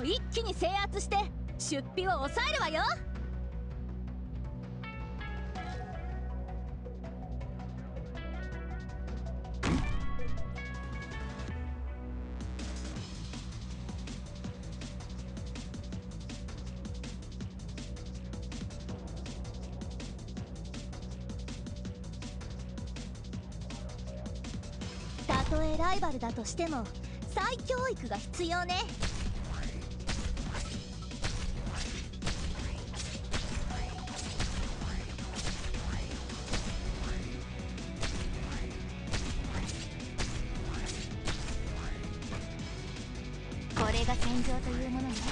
を一気に制圧して出費を抑えるわよ。たとえライバルだとしても再教育が必要ね。これが戦場というものね。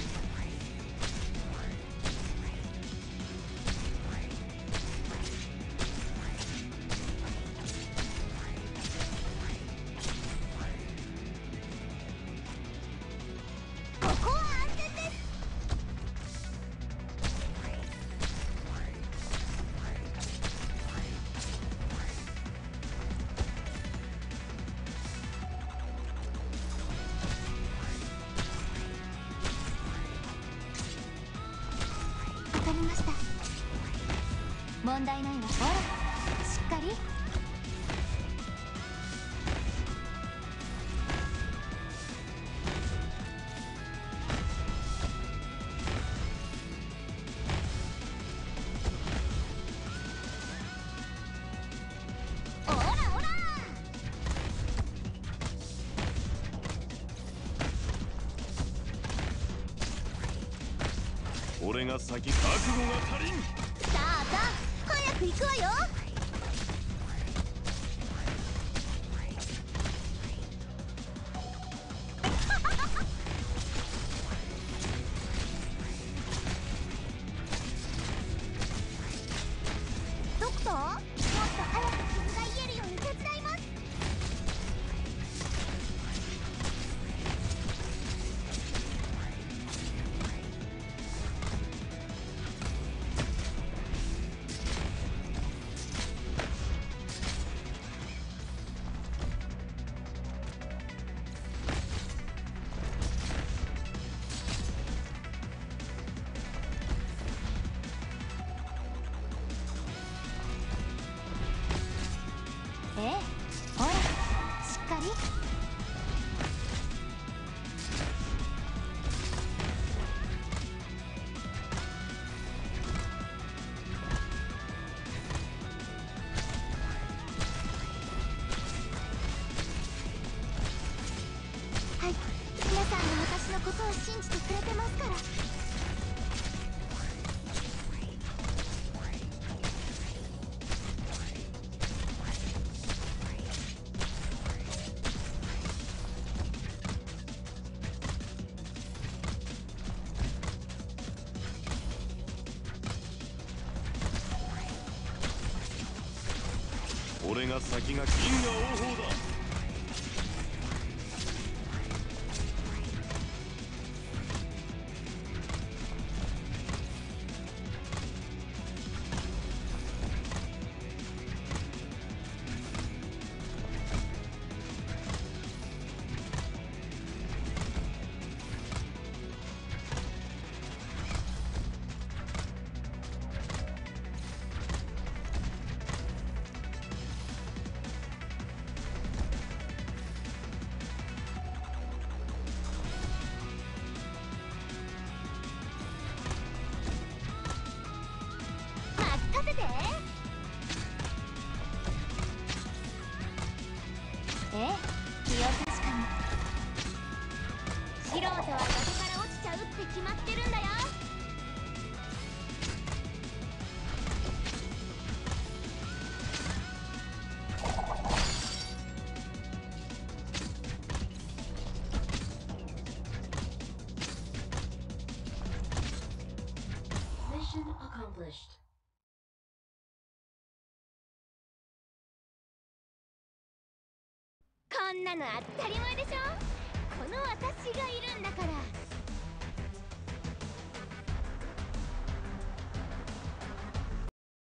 わかりました。問題ないわ。ほら、しっかり。おらおら。 俺が先、覚悟が足りん。 さあさあ、早く行くわよ。ドクター、もっと早く傷が癒えるように手伝います。ええ、ほら、しっかり。はい、皆さんが私のことを信じてくれてますから。 俺が先が銀河王鵬だ。 任せて。ええ、気を確かに。素人は崖から落ちちゃうって決まってるんだよ。 Mission accomplished. こんなの当たり前でしょ。この私がいるんだから。